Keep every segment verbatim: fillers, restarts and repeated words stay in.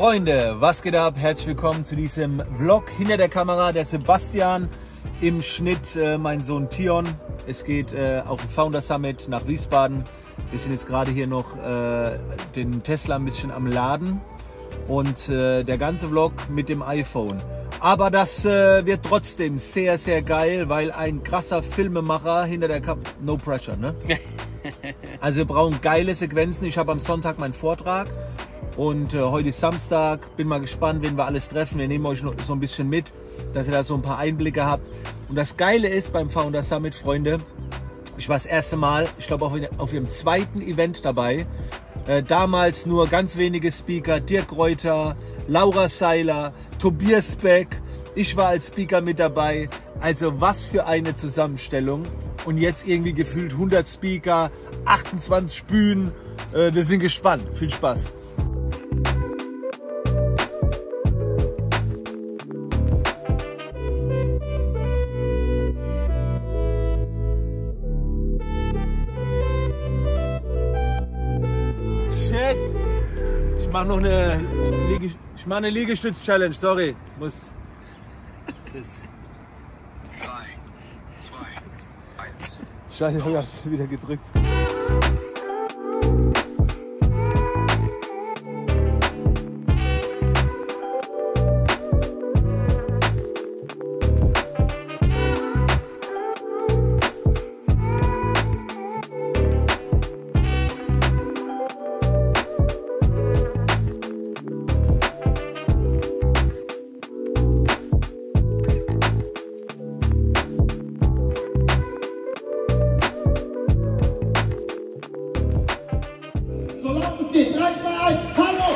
Freunde, was geht ab? Herzlich willkommen zu diesem Vlog. Hinter der Kamera der Sebastian, im Schnitt äh, mein Sohn Tion. Es geht äh, auf den Founder Summit nach Wiesbaden. Wir sind jetzt gerade hier noch äh, den Tesla ein bisschen am Laden und äh, der ganze Vlog mit dem iPhone. Aber das äh, wird trotzdem sehr, sehr geil, weil ein krasser Filmemacher hinter der Kamera... No pressure, ne? Also wir brauchen geile Sequenzen. Ich habe am Sonntag meinen Vortrag und äh, heute ist Samstag. Bin mal gespannt, wen wir alles treffen. Wir nehmen euch noch so ein bisschen mit, dass ihr da so ein paar Einblicke habt. Und das Geile ist beim Founder Summit, Freunde, ich war das erste Mal, ich glaube auf, auf ihrem zweiten Event dabei. Äh, damals nur ganz wenige Speaker, Dirk Reuter, Laura Seiler, Tobias Beck. Ich war als Speaker mit dabei. Also was für eine Zusammenstellung. Und jetzt irgendwie gefühlt hundert Speaker, achtundzwanzig Bühnen. Äh, wir sind gespannt. Viel Spaß. Shit. Ich mache noch eine, Liege ich mach eine Liegestütz-Challenge. Sorry. Muss. Das ist Scheiße, ich hab's wieder gedrückt. drei, zwei, eins, hallo!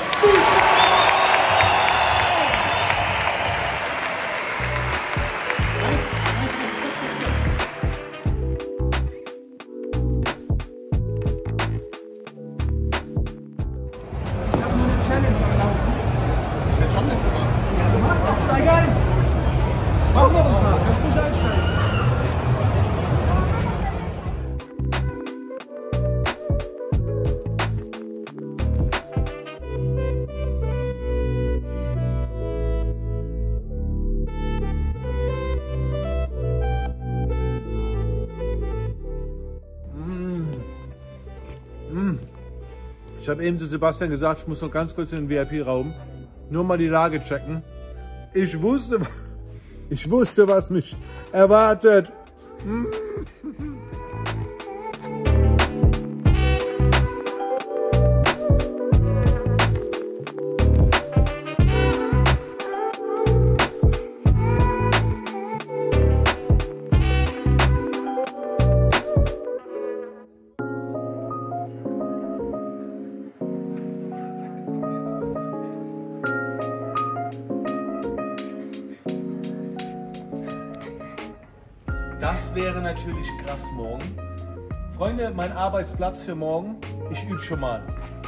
Ich habe nur eine Challenge am Laufen. Ich werde schon mitgemacht. Ja, du machst doch. Steig ein! Mach noch ein paar, kannst nicht einsteigen. Ich habe eben zu Sebastian gesagt, ich muss noch ganz kurz in den V I P-Raum, nur mal die Lage checken. Ich wusste, ich wusste, was mich erwartet. Das wäre natürlich krass morgen. Freunde, mein Arbeitsplatz für morgen. Ich übe schon mal.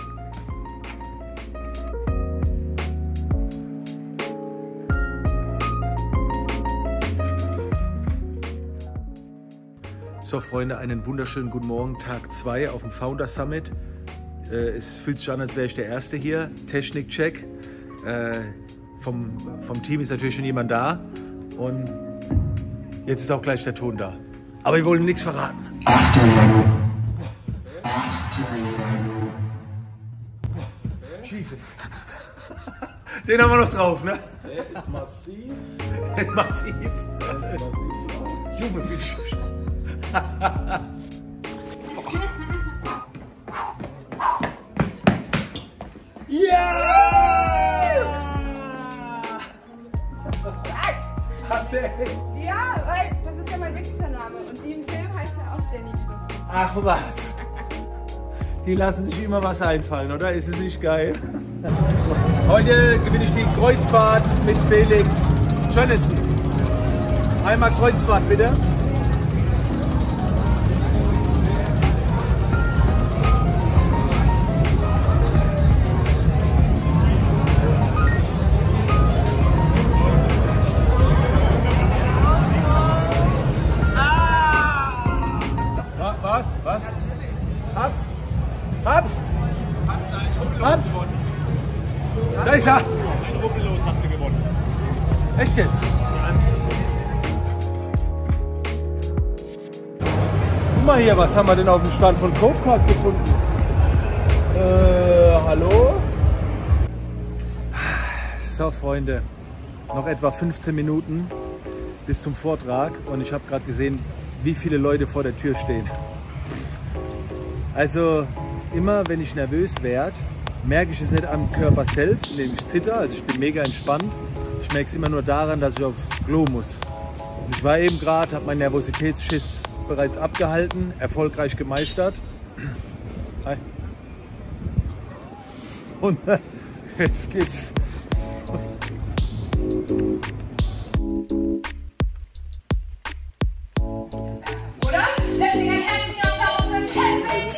So Freunde, einen wunderschönen guten Morgen. Tag zwei auf dem Founder Summit. Äh, es fühlt sich an, als wäre ich der Erste hier. Technik-Check. Äh, vom, vom Team ist natürlich schon jemand da. Und jetzt ist auch gleich der Ton da. Aber wir wollen nichts verraten. Achtung! Achtung! Jesus. Den haben wir noch drauf, ne? Der ist massiv. Massiv. Der ist massiv. Junge, wie schön. Ja! Hast du echt? Ja, weil das ist ja mein wirklicher Name und die im Film heißt ja auch Jenny, wie das ist. Ach was. Die lassen sich immer was einfallen, oder? Ist es nicht geil? Heute gewinne ich die Kreuzfahrt mit Felix Jonathan. Einmal Kreuzfahrt bitte. Was? Was? Hab's? Hab's? Hab's? Da ist er. Ein Rubbellos hast du gewonnen. Echt jetzt? Guck mal hier, was haben wir denn auf dem Stand von Copecard gefunden? Äh, hallo? So, Freunde, noch etwa fünfzehn Minuten bis zum Vortrag und ich habe gerade gesehen, wie viele Leute vor der Tür stehen. Also immer, wenn ich nervös werde, merke ich es nicht am Körper selbst, indem ich zitter, also ich bin mega entspannt. Ich merke es immer nur daran, dass ich aufs Klo muss. Und ich war eben gerade, habe meinen Nervositätsschiss bereits abgehalten, erfolgreich gemeistert. Hi. Und jetzt geht's. Oder? Deswegen ein herzlicher Applaus für Kevin!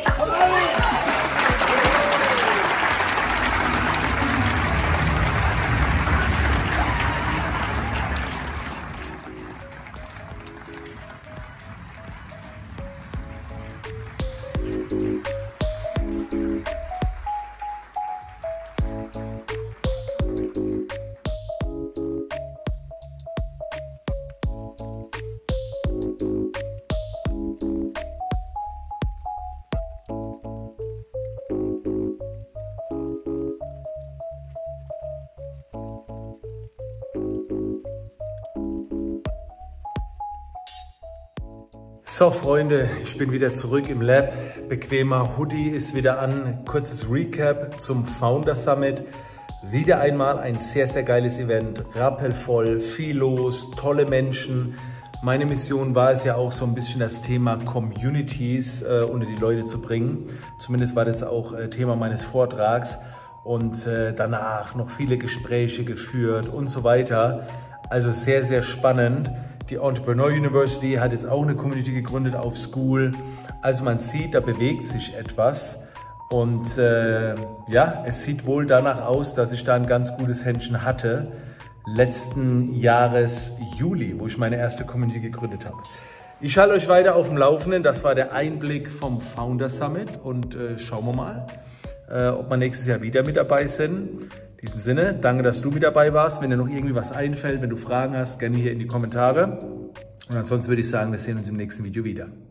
So Freunde, ich bin wieder zurück im Lab. Bequemer Hoodie ist wieder an. Kurzes Recap zum Founder Summit. Wieder einmal ein sehr, sehr geiles Event. Rappelvoll, viel los, tolle Menschen. Meine Mission war es ja auch so ein bisschen das Thema Communities äh, unter die Leute zu bringen. Zumindest war das auch äh, Thema meines Vortrags. Und äh, danach noch viele Gespräche geführt und so weiter. Also sehr, sehr spannend. Die Entrepreneur University hat jetzt auch eine Community gegründet auf School. Also man sieht, da bewegt sich etwas. Und äh, ja, es sieht wohl danach aus, dass ich da ein ganz gutes Händchen hatte. Letzten Jahres Juli, wo ich meine erste Community gegründet habe. Ich halte euch weiter auf dem Laufenden. Das war der Einblick vom Founder Summit. Und äh, schauen wir mal, äh, ob wir nächstes Jahr wieder mit dabei sind. In diesem Sinne, danke, dass du mit dabei warst. Wenn dir noch irgendwie was einfällt, wenn du Fragen hast, gerne hier in die Kommentare. Und ansonsten würde ich sagen, wir sehen uns im nächsten Video wieder.